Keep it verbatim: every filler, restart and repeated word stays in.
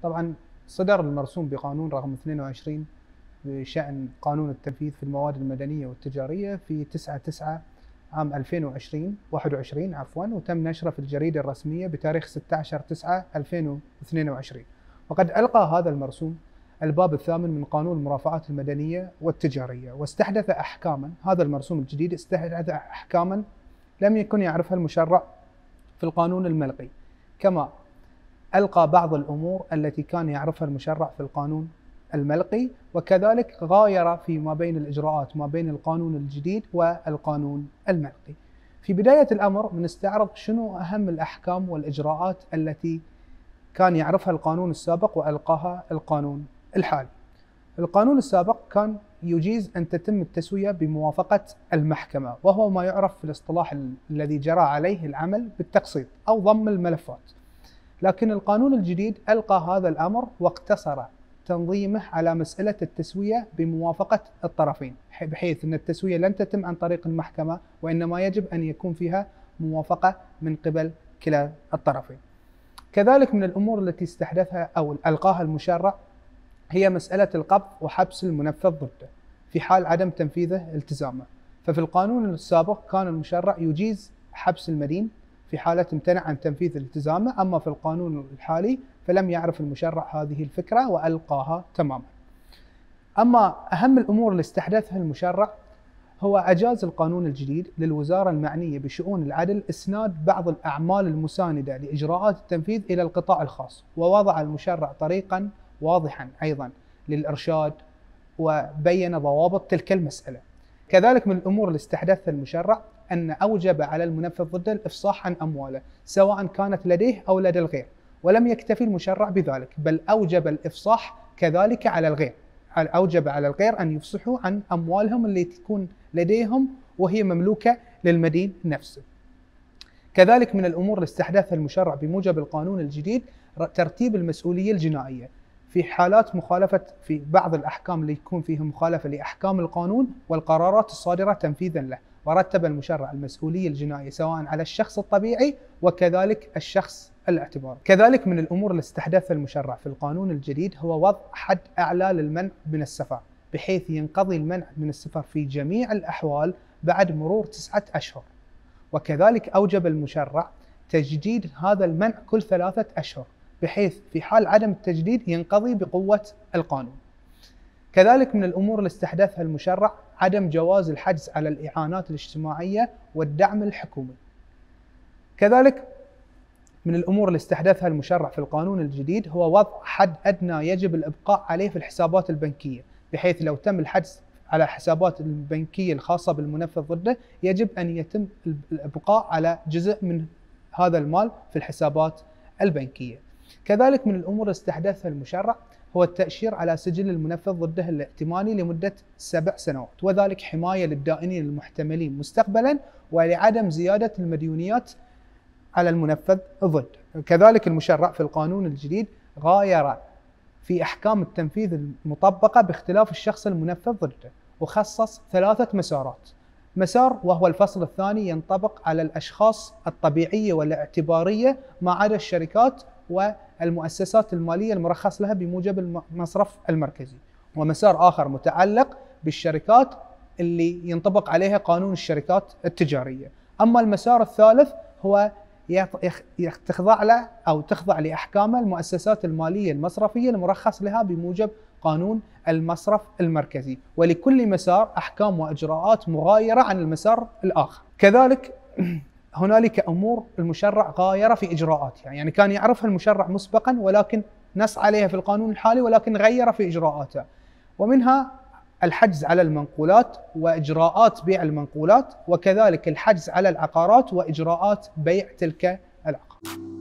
طبعا صدر المرسوم بقانون رقم اثنين وعشرين بشأن قانون التنفيذ في المواد المدنية والتجارية في تسعة تسعة عام ألفين وعشرين واحد وعشرين عفوا، وتم نشره في الجريدة الرسمية بتاريخ ستة عشر تسعة ألفين واثنين وعشرين. وقد ألقى هذا المرسوم الباب الثامن من قانون المرافعات المدنية والتجارية، واستحدث أحكاما. هذا المرسوم الجديد استحدث أحكاما لم يكن يعرفها المشرع في القانون الملقي، كما ألقى بعض الأمور التي كان يعرفها المشرع في القانون الملقي، وكذلك غاير فيما بين الإجراءات ما بين القانون الجديد والقانون الملقي. في بداية الأمر بنستعرض شنو أهم الأحكام والإجراءات التي كان يعرفها القانون السابق وألقاها القانون الحالي. القانون السابق كان يجيز أن تتم التسوية بموافقة المحكمة، وهو ما يعرف في الاصطلاح الذي جرى عليه العمل بالتقسيط أو ضم الملفات. لكن القانون الجديد ألقى هذا الأمر واقتصر تنظيمه على مسألة التسوية بموافقة الطرفين، بحيث أن التسوية لن تتم عن طريق المحكمة، وإنما يجب أن يكون فيها موافقة من قبل كلا الطرفين. كذلك من الأمور التي استحدثها أو ألقاها المشرع هي مسألة القبض وحبس المنفذ ضده في حال عدم تنفيذه التزامه. ففي القانون السابق كان المشرع يجيز حبس المدين في حالة امتنع عن تنفيذ التزامه، أما في القانون الحالي فلم يعرف المشرع هذه الفكرة وألقاها تماما. أما أهم الأمور اللي استحدثها المشرع هو أجاز القانون الجديد للوزارة المعنية بشؤون العدل إسناد بعض الأعمال المساندة لإجراءات التنفيذ إلى القطاع الخاص، ووضع المشرع طريقا واضحا أيضا للإرشاد وبين ضوابط تلك المسألة. كذلك من الأمور اللي استحدثها المشرع أن أوجب على المنفذ ضده الإفصاح عن أمواله سواء كانت لديه أو لدى الغير، ولم يكتفي المشرع بذلك بل أوجب الإفصاح كذلك على الغير، أوجب على الغير أن يفصحوا عن أموالهم اللي تكون لديهم وهي مملوكة للمدين نفسه. كذلك من الأمور اللي استحدثها المشرع بموجب القانون الجديد ترتيب المسؤولية الجنائية في حالات مخالفة، في بعض الأحكام اللي يكون فيها مخالفة لأحكام القانون والقرارات الصادرة تنفيذا له، ورتب المشرع المسؤولية الجنائية سواء على الشخص الطبيعي وكذلك الشخص الاعتباري. كذلك من الأمور اللي استحدثها المشرع في القانون الجديد هو وضع حد أعلى للمنع من السفر، بحيث ينقضي المنع من السفر في جميع الأحوال بعد مرور تسعة أشهر. وكذلك أوجب المشرع تجديد هذا المنع كل ثلاثة أشهر، بحيث في حال عدم التجديد ينقضي بقوة القانون. كذلك من الأمور اللي استحدثها المشرع عدم جواز الحجز على الإعانات الاجتماعية والدعم الحكومي. كذلك من الأمور اللي استحدثها المشرع في القانون الجديد هو وضع حد أدنى يجب الإبقاء عليه في الحسابات البنكية، بحيث لو تم الحجز على الحسابات البنكية الخاصة بالمنفذ ضده يجب أن يتم الإبقاء على جزء من هذا المال في الحسابات البنكية. كذلك من الأمور اللي استحدثها المشرع هو التأشير على سجل المنفذ ضده الائتماني لمدة سبع سنوات، وذلك حماية للدائنين المحتملين مستقبلا ولعدم زيادة المديونيات على المنفذ ضده. كذلك المشرع في القانون الجديد غاير في أحكام التنفيذ المطبقة باختلاف الشخص المنفذ ضده، وخصص ثلاثة مسارات. مسار وهو الفصل الثاني ينطبق على الأشخاص الطبيعية والاعتبارية ما عدا الشركات والمؤسسات المالية المرخص لها بموجب المصرف المركزي، ومسار آخر متعلق بالشركات اللي ينطبق عليها قانون الشركات التجارية. أما المسار الثالث هو تخضع له أو تخضع لأحكام المؤسسات المالية المصرفية المرخص لها بموجب قانون المصرف المركزي، ولكل مسار أحكام وإجراءات مغايرة عن المسار الآخر. كذلك هنالك أمور المشرع غاير في إجراءاتها، يعني كان يعرفها المشرع مسبقا ولكن نص عليها في القانون الحالي ولكن غير في إجراءاتها، ومنها الحجز على المنقولات وإجراءات بيع المنقولات، وكذلك الحجز على العقارات وإجراءات بيع تلك العقارات.